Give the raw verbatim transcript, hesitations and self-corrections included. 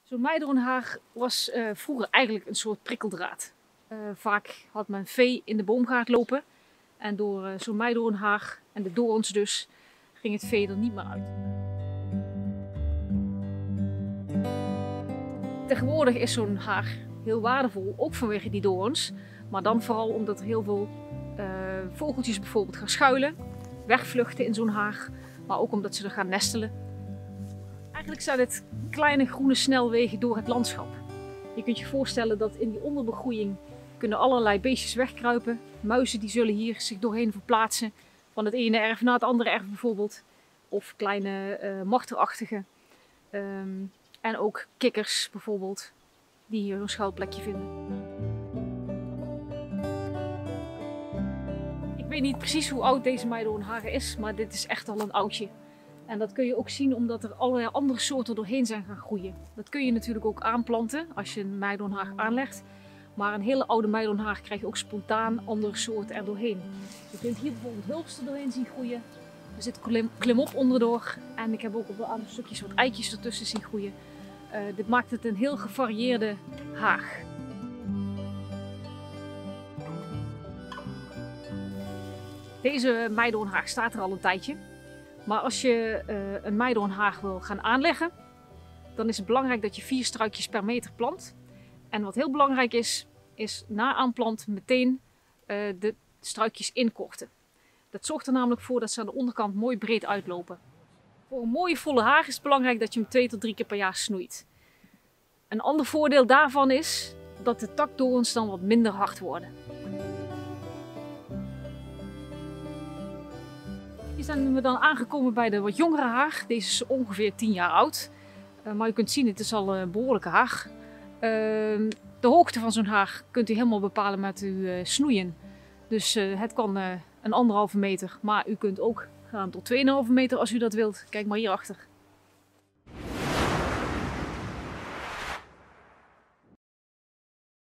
Zo'n meidoornhaag was uh, vroeger eigenlijk een soort prikkeldraad. Uh, vaak had men vee in de boomgaard lopen en door uh, zo'n meidoornhaag en de doorns dus ging het vee er niet meer uit. Tegenwoordig is zo'n haag heel waardevol, ook vanwege die doorns, maar dan vooral omdat er heel veel uh, vogeltjes bijvoorbeeld gaan schuilen, wegvluchten in zo'n haag, maar ook omdat ze er gaan nestelen. Eigenlijk zijn het kleine groene snelwegen door het landschap. Je kunt je voorstellen dat in die onderbegroeiing kunnen allerlei beestjes wegkruipen. Muizen die zullen hier zich doorheen verplaatsen, van het ene erf naar het andere erf bijvoorbeeld. Of kleine uh, marterachtige. Um, en ook kikkers bijvoorbeeld, die hier een schuilplekje vinden. Ik weet niet precies hoe oud deze meidoornhaag is, maar dit is echt al een oudje. En dat kun je ook zien omdat er allerlei andere soorten doorheen zijn gaan groeien. Dat kun je natuurlijk ook aanplanten als je een meidoornhaag aanlegt. Maar een hele oude meidoornhaag krijg je ook spontaan andere soorten er doorheen. Je kunt hier bijvoorbeeld hulpster doorheen zien groeien. Er zit klim, klimop onderdoor. En ik heb ook op een aantal stukjes wat eitjes ertussen zien groeien. Uh, dit maakt het een heel gevarieerde haag. Deze meidoornhaag staat er al een tijdje. Maar als je uh, een meidoornhaag wil gaan aanleggen, dan is het belangrijk dat je vier struikjes per meter plant. En wat heel belangrijk is, is na aanplant meteen uh, de struikjes inkorten. Dat zorgt er namelijk voor dat ze aan de onderkant mooi breed uitlopen. Voor een mooie volle haag is het belangrijk dat je hem twee tot drie keer per jaar snoeit. Een ander voordeel daarvan is dat de takdoorns dan wat minder hard worden. Hier zijn we dan aangekomen bij de wat jongere haag. Deze is ongeveer tien jaar oud. Uh, maar u kunt zien, het is al een behoorlijke haag. Uh, de hoogte van zo'n haag kunt u helemaal bepalen met uw uh, snoeien. Dus uh, het kan uh, een anderhalve meter, maar u kunt ook gaan tot tweeënhalve meter als u dat wilt. Kijk maar hierachter.